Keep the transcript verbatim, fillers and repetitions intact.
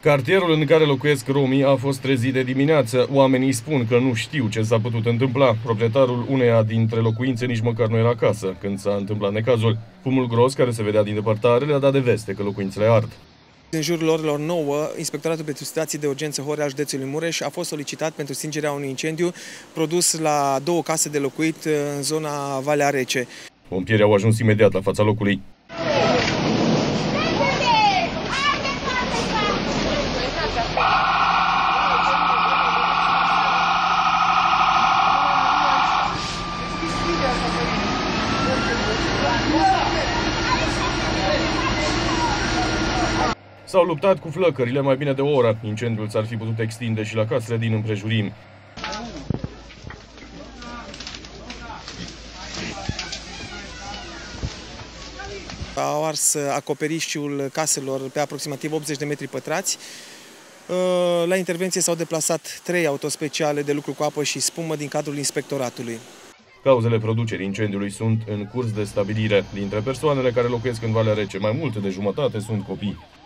Cartierul în care locuiesc romii a fost trezit de dimineață. Oamenii spun că nu știu ce s-a putut întâmpla. Proprietarul uneia dintre locuințe nici măcar nu era acasă când s-a întâmplat necazul. Fumul gros care se vedea din depărtare le-a dat de veste că locuințele ard. În jurul orelor nouă, Inspectoratul pentru Situații de Urgență Horea județului Mureș a fost solicitat pentru stingerea unui incendiu produs la două case de locuit în zona Valea Rece. Pompierii au ajuns imediat la fața locului. S-au luptat cu flăcările mai bine de o oră. Incendiul s-ar fi putut extinde și la casele din împrejurimi. Au ars acoperișul caselor pe aproximativ optzeci de metri pătrați. La intervenție s-au deplasat trei autospeciale de lucru cu apă și spumă din cadrul inspectoratului. Cauzele producerii incendiului sunt în curs de stabilire. Dintre persoanele care locuiesc în Valea Rece, mai multe de jumătate sunt copii.